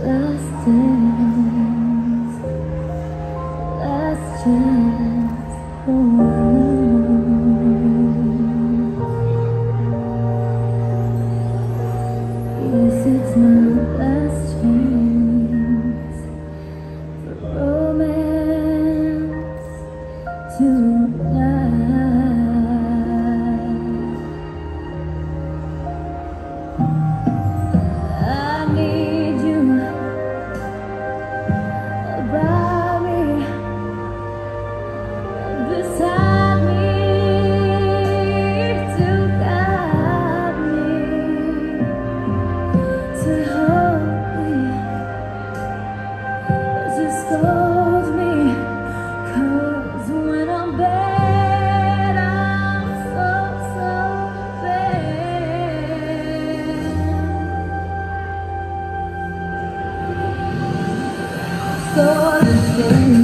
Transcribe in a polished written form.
Last dance, last chance. Yes, it's my last chance for romance tonight. I need you by me, beside me, to guide me, to hold me, to scold me. 'Cause when I'm bad, I'm so bad. So